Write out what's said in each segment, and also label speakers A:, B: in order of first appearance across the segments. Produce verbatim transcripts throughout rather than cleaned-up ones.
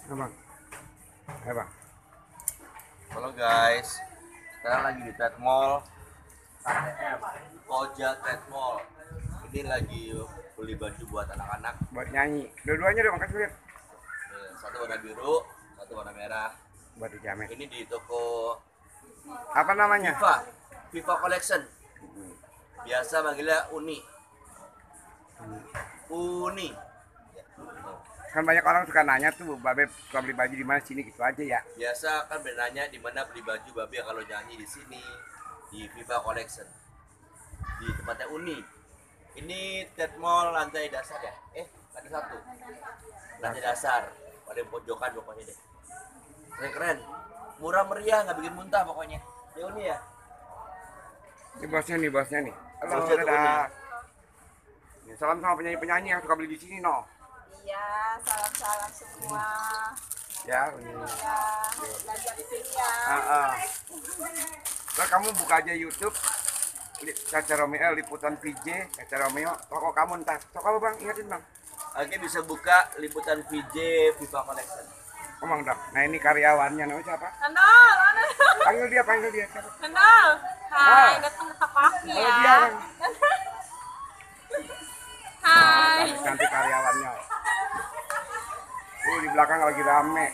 A: Abang, eh bang,
B: Halo guys, sekarang lagi di Trade Mall K T M, Koja Trade Mall. Ini lagi beli baju buat anak-anak.
A: buat nyanyi. Dua-duanya dong, kasih lihat.
B: Eh, Satu warna biru, satu warna merah.
A: Buat dijamin.
B: Ini di toko
A: Apa namanya?
B: Viva, Viva Collection. Biasa manggilnya Uni. Uni.
A: Kan banyak orang suka nanya tuh, Babe suka beli baju di mana sini gitu aja ya.
B: Biasa kan bertanya di mana beli baju babi kalau nyanyi di sini di Viva Collection. Di tempatnya Uni. Ini Trade Mall lantai dasar ya? Eh, lantai satu. Lantai dasar. Pada pojokan pokoknya deh. Keren keren. Murah meriah, nggak bikin muntah pokoknya. Ya Uni ya.
A: Ini bosnya nih, bosnya nih. Halo,
B: Bosnya tuh
A: dadah. Nih, salam sama penyanyi-penyanyi yang suka beli di sini, no.
C: Iya, salam-salam semua.
A: Ya, ini.
C: Ya, belajar di sini ya.
A: Ah, ah. Nah, kamu buka aja YouTube. Li- Caca Romeo, liputan V J, Caca Romeo, toko kamu ntar. Toko apa bang? Ingatin bang.
B: Oke, bisa buka liputan V J Viva Collection.
A: Oh bang, dah. Nah ini karyawannya, namanya siapa?
C: Kenal, mana?
A: Panggil dia, panggil dia. Siapa?
C: Kenal. Hai,
A: Ah.
C: datang ke toko aku
A: Kalau
C: ya.
A: dia bang.
C: Hai.
A: Nanti karyawannya. Uh, di belakang lagi rame.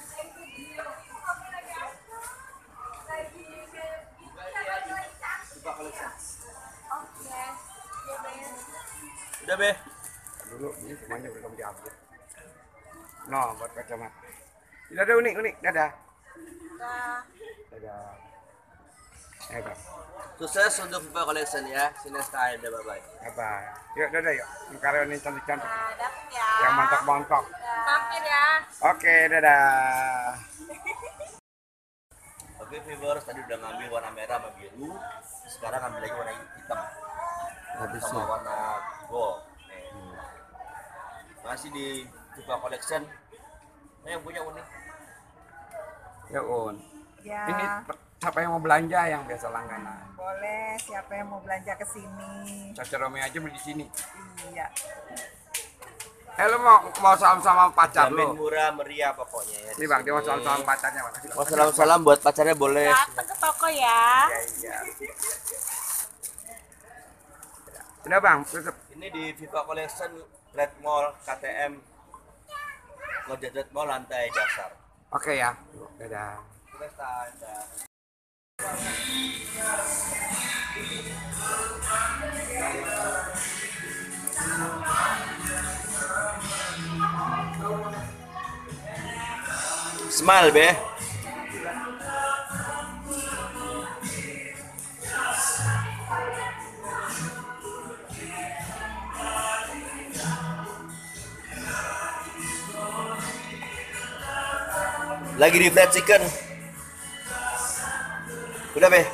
B: Viva Collection.
C: Oke. Ya, Ben.
B: Udah be.
A: Dulu ini semuanya belum diupload. No, buat kacamata. Dadah unik unik, dadah.
C: Dah.
A: Dadah. Eh bang,
B: Sukses untuk Viva Collection ya. See you next time. Bye bye.
A: apa? Yuk dadah yuk. Yang karyawan yang cantik cantik,
C: Nah, datang ya.
A: yang mantap mantap.
C: Mampir ya.
A: Oke, dadah.
B: Oke viewers, tadi udah ngambil warna merah sama biru. Sekarang ambil lagi warna hitam sama warna gold. Nih. Masih di Viva Collection. Nah, yang punya Uni.
A: Ya un.
C: Ya.
A: Ini siapa yang mau belanja yang biasa langganan?
C: Boleh, siapa yang mau belanja ke sini?
A: Caca Romeo aja beli di sini.
C: Iya.
A: Eh lu mau mau salam sama pacar
B: Jamin
A: lu?
B: murah meriah pokoknya ya.
A: Ini bang, dia mau salam sama pacarnya bang. Kasih,
B: Oh, salam-salam buat pacarnya boleh.
C: Datang ke toko ya.
A: Iya iya. Udah bang, tutup.
B: Ini di Viva Collection Trade Mall K T M Koja Trade Mall lantai dasar.
A: Oke ya. Dadah.
B: Kita start. Dah. Smile be. Lagi di fried chicken. Udah be.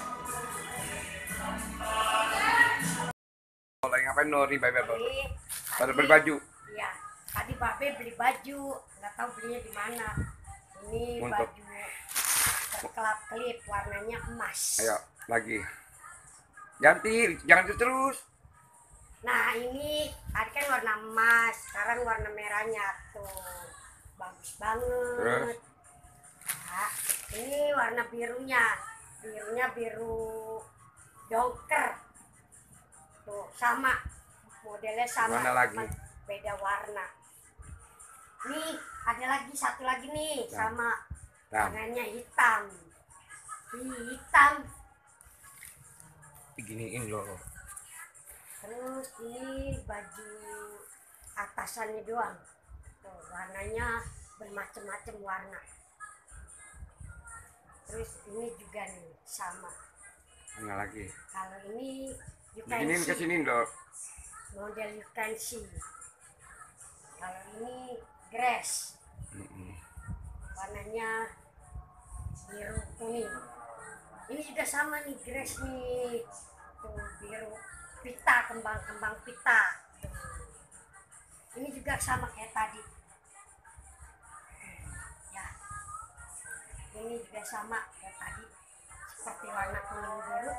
A: Lagi ngapain Nuri babe babe?
D: Tadi,
A: Pada beli baju.
D: iya, tadi Babe beli baju, nggak tahu belinya di mana. Ini
A: Untuk-
D: baju terkelap-kelip, warnanya emas.
A: Ayo lagi. Ganti, jangan itu terus.
D: Nah ini tadi kan warna emas, sekarang warna merahnya tuh bagus banget.
A: Terus?
D: Nah, ini warna birunya, birunya biru dongker. Tuh sama, modelnya sama,
A: Mana lagi?
D: cuma beda warna. Nih ada lagi satu lagi nih
A: Nah.
D: sama
A: Nah,
D: warnanya hitam. Ih, hitam.
A: diginiin loh.
D: Terus ini baju atasannya doang. Tuh, warnanya bermacam-macam warna. Terus ini juga nih sama.
A: Mana lagi?
D: Kalau ini you can
A: Diginiin ke
D: see,
A: sini loh.
D: model you can see. Kalau ini grass,
A: Mm-mm.
D: warnanya biru kuning. Ini juga sama nih grass nih. Tuh biru pita, kembang-kembang pita. Tuh. Ini juga sama kayak tadi. Ya. Ini juga sama kayak tadi. Seperti warna kuning biru.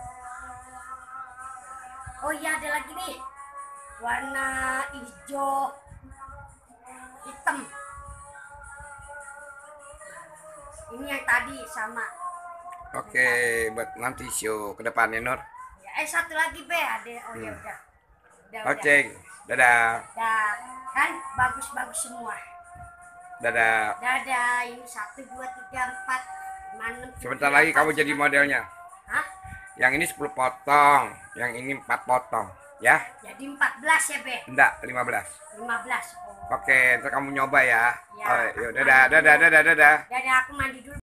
D: Oh iya ada lagi nih. Warna hijau hitam. Ini yang tadi sama.
A: Oke, buat nanti show ke depannya Nur.
D: Ya, eh satu lagi be ada. Oh ya
A: Hmm.
D: udah. Udah,
A: Oke, dadah.
D: Dah, kan bagus-bagus semua.
A: Dadah.
D: Dadah, ini satu, dua, tiga, empat, lima, enam.
A: Sebentar lagi kamu jadi modelnya.
D: Hah?
A: Yang ini sepuluh potong, yang ini empat potong, ya?
D: Jadi empat belas ya be?
A: Enggak, lima belas.
D: lima belas. Oh.
A: Oke, ntar kamu nyoba ya.
D: Ya.
A: Oh, yuk, dadah, dadah, dadah, dadah.
D: Dadah, aku mandi dulu.